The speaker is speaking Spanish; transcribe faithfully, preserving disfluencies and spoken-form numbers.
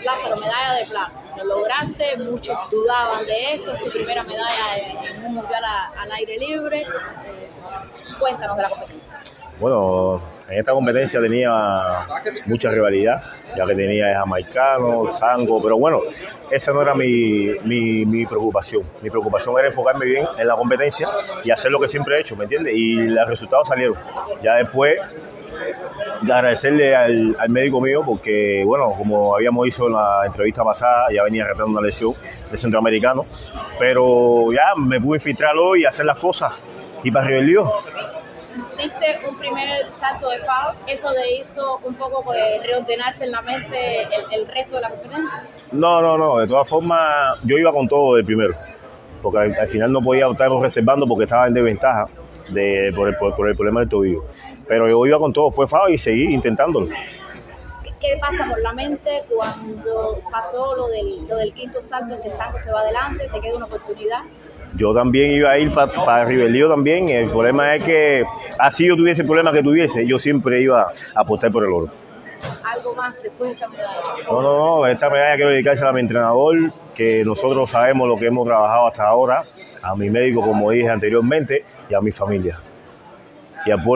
Lázaro, medalla de plata. Lo lograste, muchos dudaban de esto, es tu primera medalla en un mundial a, al aire libre. Eh, cuéntanos de la competencia. Bueno, en esta competencia tenía mucha rivalidad, ya que tenía jamaicano, sango, pero bueno, esa no era mi, mi, mi preocupación. Mi preocupación era enfocarme bien en la competencia y hacer lo que siempre he hecho, ¿me entiendes? Y los resultados salieron. Ya después, de agradecerle al, al médico mío, porque, bueno, como habíamos dicho en la entrevista pasada, ya venía arrastrando una lesión de centroamericano, pero ya me pude infiltrar hoy y hacer las cosas y para arriba el lío. Diste un primer salto de FAO, eso te hizo un poco pues, reordenarte en la mente el, el resto de la competencia. No, no, no, de todas formas yo iba con todo de primero, porque al, al final no podía estar reservando porque estaba en desventaja de, por, el, por, por el problema del tobillo, pero yo iba con todo, fue FAO y seguí intentándolo. ¿Qué, qué pasa por la mente cuando pasó lo del, lo del quinto salto en que Sango se va adelante, te queda una oportunidad? Yo también iba a ir para pa Rivelío también. El problema es que, así yo tuviese el problema que tuviese, yo siempre iba a apostar por el oro. ¿Algo más después de esta medalla? No, no, no. Esta medalla quiero dedicársela a mi entrenador, que nosotros sabemos lo que hemos trabajado hasta ahora, a mi médico, como dije anteriormente, y a mi familia. Y a